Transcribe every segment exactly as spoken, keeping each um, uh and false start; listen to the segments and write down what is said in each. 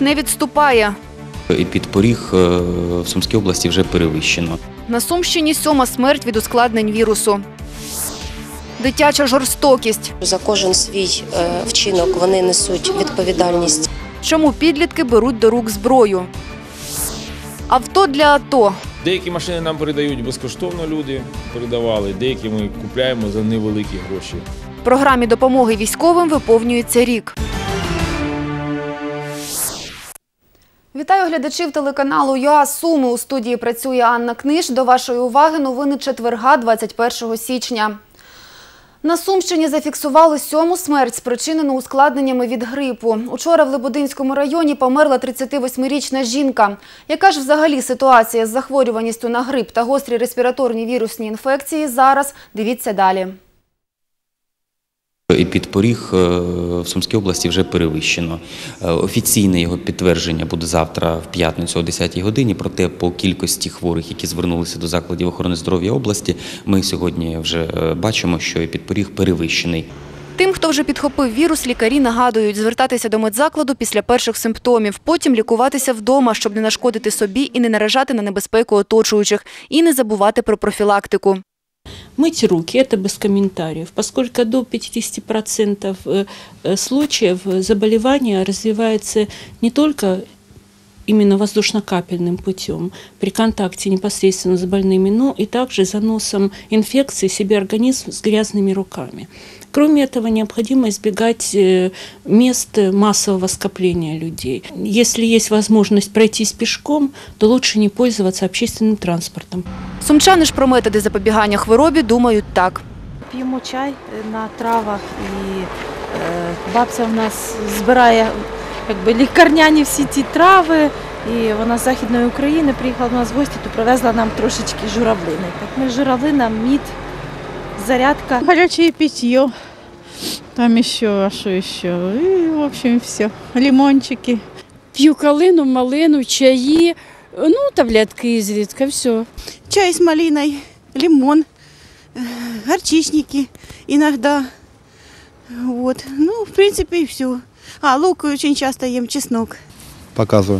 не відступає. Епідпоріг в Сумській області вже перевищено. На Сумщині сьома смерть від ускладнень вірусу. Дитяча жорстокість. За кожен свій вчинок вони несуть відповідальність. Чому підлітки беруть до рук зброю? Авто для АТО. Деякі машини нам передають безкоштовно, люди передавали, деякі ми купуємо за невеликі гроші. Програмі допомоги військовим виповнюється рік. Вітаю глядачів телеканалу ЮА Суми. У студії працює Анна Книж. До вашої уваги новини четверга, двадцять першого січня. На Сумщині зафіксували сьому смерть, спричинену ускладненнями від грипу. Учора в Лебединському районі померла тридцятивосьмирічна жінка. Яка ж взагалі ситуація з захворюваністю на грип та гострі респіраторні вірусні інфекції зараз? Дивіться далі. Епідпоріг в Сумській області вже перевищено. Офіційне його підтвердження буде завтра в п'ятницю о десятій годині, проте по кількості хворих, які звернулися до закладів охорони здоров'я області, ми сьогодні вже бачимо, що епідпоріг перевищений. Тим, хто вже підхопив вірус, лікарі нагадують звертатися до медзакладу після перших симптомів, потім лікуватися вдома, щоб не нашкодити собі і не наражати на небезпеку оточуючих, і не забувати про профілактику. Мыть руки – это без комментариев, поскольку до пятидесяти процентов случаев заболевания развивается не только именно воздушно-капельным путем при контакте непосредственно с больными, но и также заносом инфекции в себе организм с грязными руками. Кроме этого, необходимо избегать мест массового скопления людей. Если есть возможность пройтись пешком, то лучше не пользоваться общественным транспортом. Сумчани ж про методи запобігання хворобі думають так. П'ємо чай на травах, і е, бабця в нас збирає якби, лікарняні всі ці трави. І вона з Західної України приїхала до нас в гості, то привезла нам трошечки журавлини. Так ми журавлина, мід, зарядка. Горячее питье, там еще, а что еще, и в общем все, лимончики. П'ю калину, малину, чаї, ну таблетки изредка, все. Чай с малиной, лимон, горчичники иногда, вот, ну в принципе и все. А лук очень часто ем, чеснок. Показываю.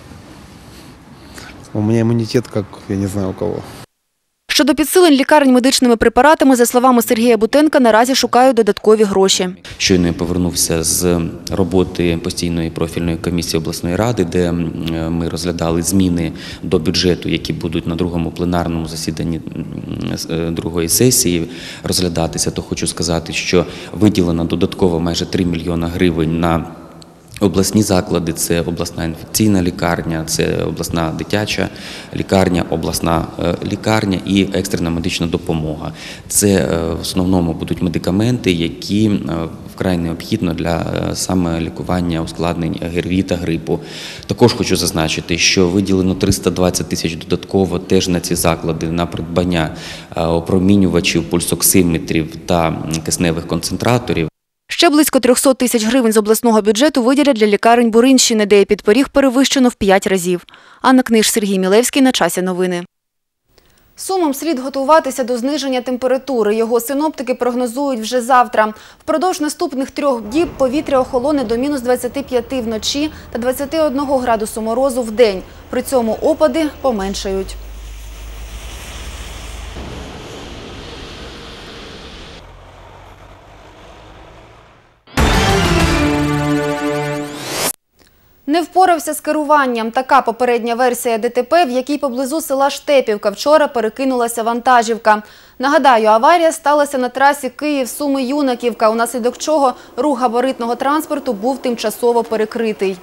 У меня иммунитет, как я не знаю у кого. Щодо підсилень лікарень медичними препаратами, за словами Сергія Бутенка, наразі шукають додаткові гроші. Щойно я повернувся з роботи постійної профільної комісії обласної ради, де ми розглядали зміни до бюджету, які будуть на другому пленарному засіданні другої сесії розглядатися. То хочу сказати, що виділено додатково майже три мільйони гривень на обласні заклади – це обласна інфекційна лікарня, це обласна дитяча лікарня, обласна лікарня і екстрена медична допомога. Це в основному будуть медикаменти, які вкрай необхідно для саме лікування ускладнень ГРВІ та грипу. Також хочу зазначити, що виділено триста двадцять тисяч додатково теж на ці заклади на придбання опромінювачів, пульсоксиметрів та кисневих концентраторів. Ще близько трьохсот тисяч гривень з обласного бюджету виділять для лікарень Буринщини, де епідпоріг перевищено в п'ять разів. Анна Книж, Сергій Мілевський. На часі новини. Сумам слід готуватися до зниження температури. Його синоптики прогнозують вже завтра. Впродовж наступних трьох діб повітря охолоне до мінус двадцяти п'яти вночі та двадцяти одного градусу морозу в день. При цьому опади поменшають. Не впорався з керуванням. Така попередня версія ДТП, в якій поблизу села Штепівка вчора перекинулася вантажівка. Нагадаю, аварія сталася на трасі Київ-Суми-Юнаківка, унаслідок чого рух габаритного транспорту був тимчасово перекритий.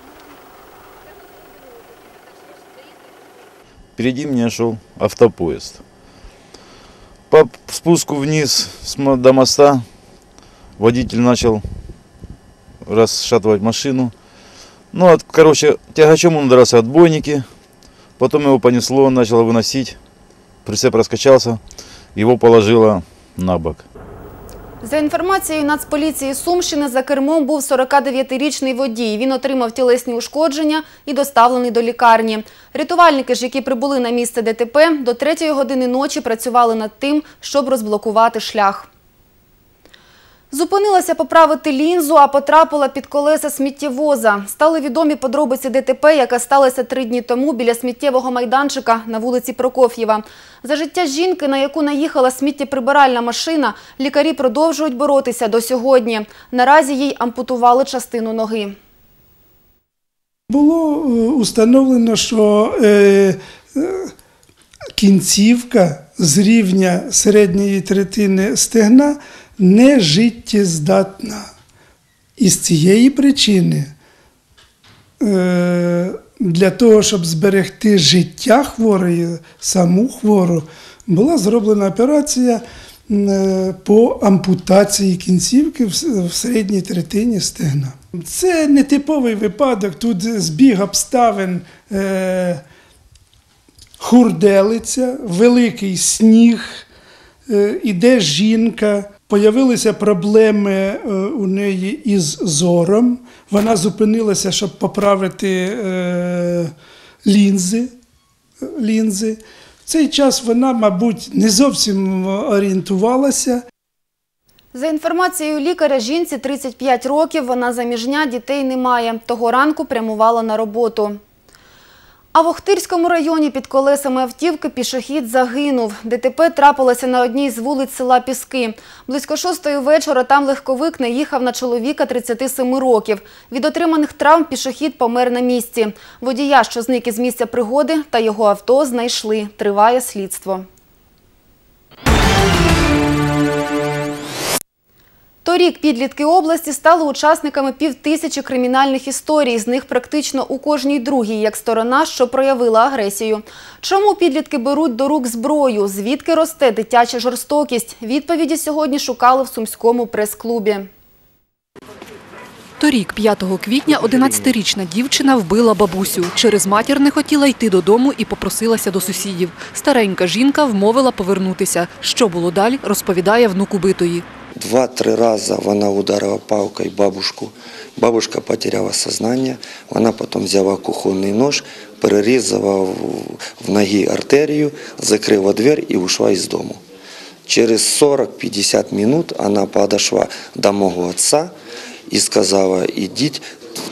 Впереди меня шел автопоезд. По спуску вниз до моста водитель начал расшатывать машину. Ну, короче, тягачом он ударился отбойники, потом его понесло, он начал выносить, прицеп раскачался, его положило на бок. За інформацією Нацполіції Сумщини, за кермом був сорокадев'ятирічний водій. Він отримав тілесні ушкодження і доставлений до лікарні. Рятувальники ж, які прибули на місце ДТП, до третьої години ночі працювали над тим, щоб розблокувати шлях. Зупинилася поправити лінзу, а потрапила під колеса сміттєвоза. Стали відомі подробиці ДТП, яка сталася три дні тому біля сміттєвого майданчика на вулиці Прокоф'єва. За життя жінки, на яку наїхала сміттєприбиральна машина, лікарі продовжують боротися до сьогодні. Наразі їй ампутували частину ноги. Було установлено, що е, кінцівка з рівня середньої третини стегна не життєздатна. І з цієї причини е, для того, щоб зберегти життя хворої, саму хвору, була зроблена операція е, по ампутації кінцівки в, в середній третині стегна. Це не типовий випадок, тут збіг обставин, е, хурделиця, великий сніг, е, іде жінка. Появилися проблеми е, у неї із зором. Вона зупинилася, щоб поправити е, лінзи, лінзи. В цей час вона, мабуть, не зовсім орієнтувалася. За інформацією лікаря, жінці тридцять п'ять років, вона заміжня, дітей немає. Того ранку прямувала на роботу. А в Охтирському районі під колесами автівки пішохід загинув. ДТП трапилося на одній з вулиць села Піски. Близько шостої вечора там легковик наїхав на чоловіка тридцяти семи років. Від отриманих травм пішохід помер на місці. Водія, що зник із місця пригоди, та його авто знайшли. Триває слідство. Торік підлітки області стали учасниками півтисячі кримінальних історій. З них практично у кожній другій, як сторона, що проявила агресію. Чому підлітки беруть до рук зброю? Звідки росте дитяча жорстокість? Відповіді сьогодні шукали в Сумському прес-клубі. Торік, п'ятого квітня, одинадцятирічна дівчина вбила бабусю. Через матір не хотіла йти додому і попросилася до сусідів. Старенька жінка вмовила повернутися. Що було далі, розповідає внук убитої. Два-три рази вона ударила палкою бабушку. Бабушка потеряла сознання. Вона потім взяла кухонний нож, перерізала в ногі артерію, закрила двері і ушла із дому. Через сорок-п'ятдесят минут вона підійшла до мого отця і сказала: «Ідіть,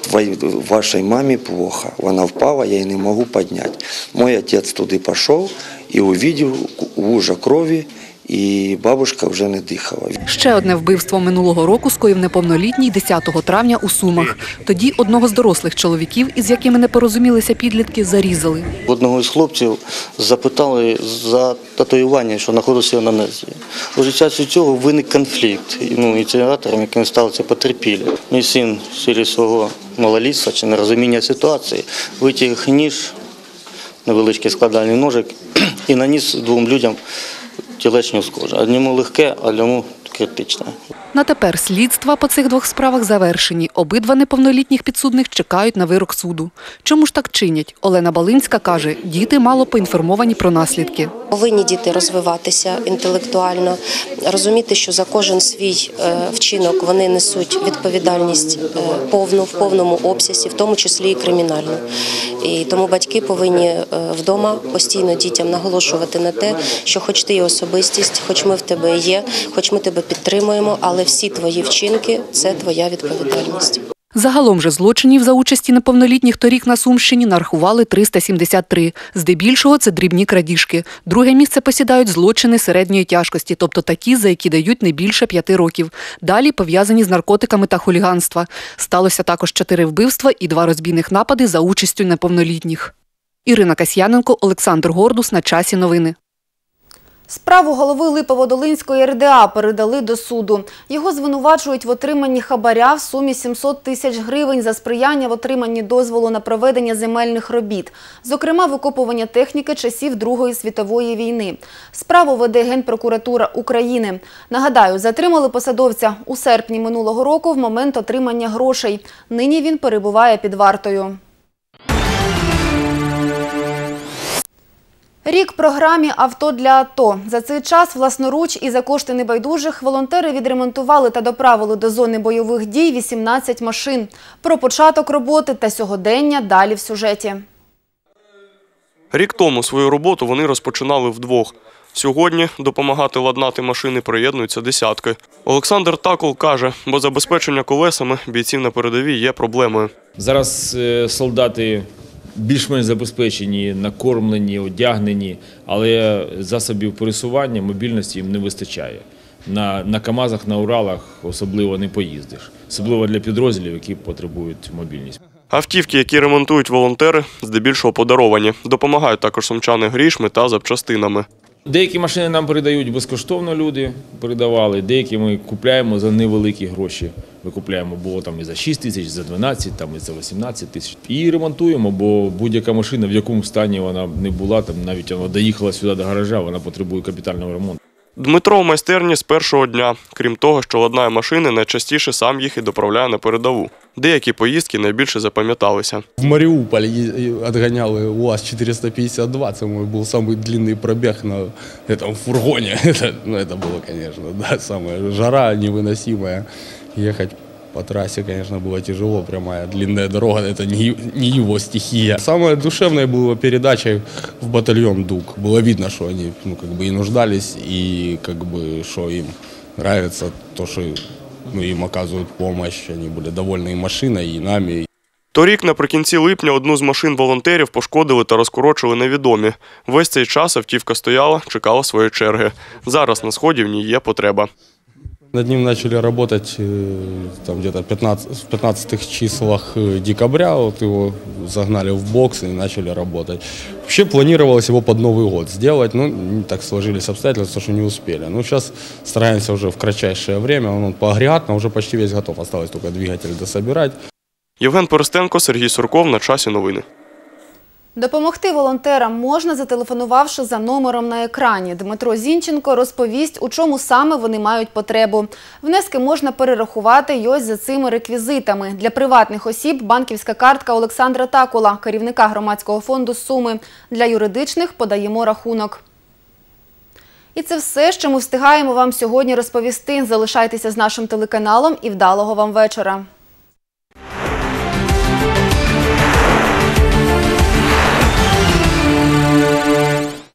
вашій мамі плохо». Вона впала, я її не можу підняти. Мой отець туди пішов і побачив лужа крові, і бабушка вже не дихала. Ще одне вбивство минулого року скоїв неповнолітній десятого травня у Сумах. Тоді одного з дорослих чоловіків, із якими не порозумілися підлітки, зарізали. Одного з хлопців запитали за татуювання, що знаходилося на нозі. У результаті цього виник конфлікт. Ну, ініціатором, яким стали це потерпілі. Мій син через свого малолітства чи нерозуміння ситуації витяг ніж, невеличкий складальний ножик і наніс двом людям тілесні ушкодження. Одному легке, а другому критичне. На тепер слідства по цих двох справах завершені. Обидва неповнолітніх підсудних чекають на вирок суду. Чому ж так чинять? Олена Балинська каже, діти мало поінформовані про наслідки. Повинні діти розвиватися інтелектуально, розуміти, що за кожен свій вчинок вони несуть відповідальність повну, в повному обсязі, в тому числі і кримінальну. І тому батьки повинні вдома постійно дітям наголошувати на те, що хоч ти є особистість, хоч ми в тебе є, хоч ми тебе підтримуємо, але всі твої вчинки – це твоя відповідальність. Загалом же злочинів за участі неповнолітніх торік на Сумщині нарахували триста сімдесят три. Здебільшого це дрібні крадіжки. Друге місце посідають злочини середньої тяжкості, тобто такі, за які дають не більше п'яти років. Далі пов'язані з наркотиками та хуліганства. Сталося також чотири вбивства і два розбійних напади за участю неповнолітніх. Ірина Касьяненко, Олександр Гордус. На часі новини. Справу голови Липоводолинської ер де а передали до суду. Його звинувачують в отриманні хабаря в сумі сімсот тисяч гривень за сприяння в отриманні дозволу на проведення земельних робіт. Зокрема, викопування техніки часів Другої світової війни. Справу веде Генпрокуратура України. Нагадаю, затримали посадовця у серпні минулого року в момент отримання грошей. Нині він перебуває під вартою. Рік програмі «Авто для АТО». За цей час власноруч і за кошти небайдужих волонтери відремонтували та доправили до зони бойових дій вісімнадцять машин. Про початок роботи та сьогодення далі в сюжеті. Рік тому свою роботу вони розпочинали вдвох. Сьогодні допомагати ладнати машини приєднуються десятки. Олександр Такул каже, бо забезпечення колесами бійців на передовій є проблемою. Зараз е, солдати більш-менш забезпечені, накормлені, одягнені, але засобів пересування, мобільності їм не вистачає. На, на КАМАЗах, на Уралах особливо не поїздиш. Особливо для підрозділів, які потребують мобільність. Автівки, які ремонтують волонтери, здебільшого подаровані. Допомагають також сумчани грішми та запчастинами. Деякі машини нам передають безкоштовно, люди передавали, деякі ми купляємо за невеликі гроші. Ми купляємо, було там і за шість тисяч, і за дванадцять, там і за вісімнадцять тисяч. І ремонтуємо, бо будь-яка машина, в якому стані вона не була, там навіть вона доїхала сюди до гаража, вона потребує капітального ремонту. Дмитро в майстерні з першого дня. Крім того, що ладнає машини, найчастіше сам їх і доправляє на передову. Деякі поїздки найбільше запам'яталися. В Маріуполь відганяли УАЗ чотириста п'ятдесят два, це мій був самий длинний пробіг на цьому фургоні. Це, ну, це було, звісно, да, саме жара невыносимая. Їхати по трассе, конечно, было тяжело, прямая длинная дорога, это не, не его стихия. Самое душевное было передачей в батальон ДУК. Было видно, что они, ну, как бы и нуждались, и как бы, что им нравится то, что, ну, им оказывают помощь. Они были довольны и машиной, и нами. Торік наприкінці липня одну з машин волонтерів пошкодили та розкорочили невідомі. Весь цей час автівка стояла, чекала своєї черги. Зараз на сході в ній є потреба. Над ним начали работать там где-то в пятнадцатых числах декабря, вот его загнали в бокс и начали работать. Вообще планировалось его под Новый год сделать, но так сложились обстоятельства, что не успели. Ну, сейчас стараемся уже в кратчайшее время, он по-агрегатно уже почти весь готов, осталось только двигатель дособирать. Євген Перестенко, Сергій Сурков, на часі новини. Допомогти волонтерам можна, зателефонувавши за номером на екрані. Дмитро Зінченко розповість, у чому саме вони мають потребу. Внески можна перерахувати й ось за цими реквізитами. Для приватних осіб – банківська картка Олександра Такула, керівника громадського фонду «Суми». Для юридичних – подаємо рахунок. І це все, що ми встигаємо вам сьогодні розповісти. Залишайтеся з нашим телеканалом і вдалого вам вечора.